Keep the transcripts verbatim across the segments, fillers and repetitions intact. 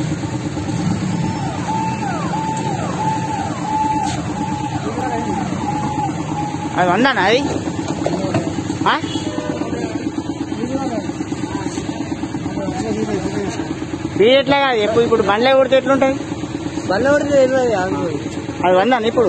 అది వందానా అది స్పీడ్ ఎట్లా కాదు ఎప్పుడు ఇప్పుడు బండ్లే కొడితే ఎట్లుంటాయి బండ్ల కొడితే అది వందాను ఇప్పుడు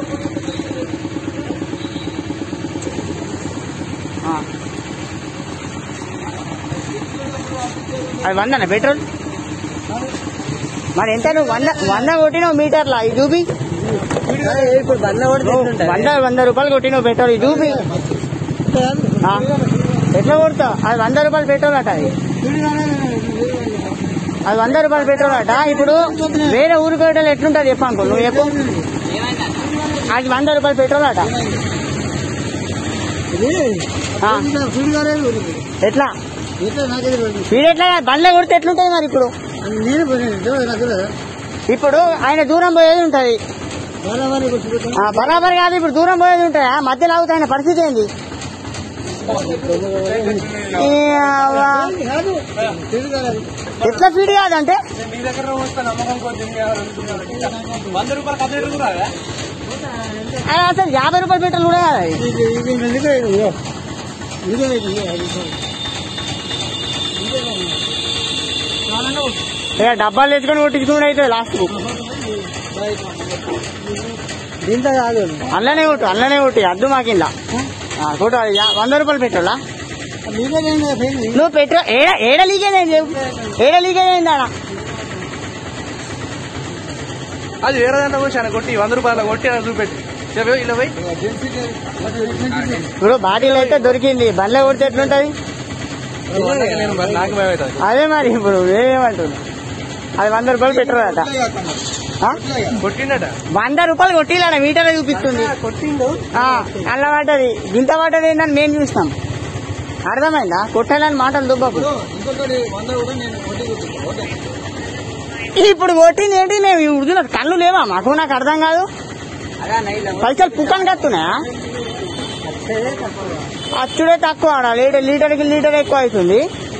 అది వందనా పెట్రోల్ మరి ఎంత నువ్వు వంద వంద కొట్టినావు మీటర్లా ఇది చూపి ఇప్పుడు బండ్ల కొడితే వంద వంద రూపాయలు కొట్టినావు పెట్రోల్ ఇది చూపి ఎట్లా కొడతావు అది వంద రూపాయలు పెట్రోల్ అట అది అది వంద రూపాయలు పెట్రోల్ అట ఇప్పుడు వేరే ఊరు పెట్రోల్ ఎట్లుంటుంది చెప్పాను నువ్వు చెప్పు అది వంద రూపాయలు పెట్రోల్ అట ఎట్లా స్పీడ్ ఎట్లా బండ్లే కొడితే ఎట్లుంటది మరి ఇప్పుడు ఇప్పుడు ఆయన దూరం పోయేది ఉంటది బరాబర్ కాదు ఇప్పుడు దూరం పోయేది ఉంటది మధ్యలో అవుతాయి ఆయన పరిస్థితి ఏంది ఎట్లా స్పీడ్ కాదంటే అసలు యాభై రూపాయలు పెట్రోల్ కూడా కాదు ఇక డబ్బాలు తెచ్చుకొని కొట్టించుకుని అయితే లాస్ట్ దీంతో కాదు అల్లనే కొట్టు అల్లనే కొట్టి అద్దు మాకిందా కొట్టు వంద రూపాయలు పెట్రోలా నువ్వు పెట్రోల్ ఏడ ఏడ లీకేజ్ అయింది ఏడ లీకేజ్ అయిందా అది వేరే దాంట్లో వచ్చి కొట్టి వంద రూపాయలు కొట్టి అని చూపెట్టి ఇలా పోయి ఇప్పుడు బాటిల్ అయితే దొరికింది బండ్లే కొడితే ఎట్లుంటది అదే మరి ఇప్పుడు ఏమంటుంది అది వంద రూపాయలు పెట్రోల్ అట కొట్టిండట వంద రూపాయలు కొట్టిలాడ మీటర్ చూపిస్తుంది అల్ల పడ్డది గింత పడ్డది ఏందని మేము చూస్తాం అర్థమైందా కొట్టాలని మాటలు దుబ్బకు ఇప్పుడు కొట్టింది ఏంటి మేము ఉడుతున్నా కళ్ళు లేవా మాకు నాకు అర్థం కాదు పైసలు పుక్కని కత్తున్నాయా అచ్చుడే తక్కువ లీటర్ లీటర్కి లీటర్ ఎక్కువ అవుతుంది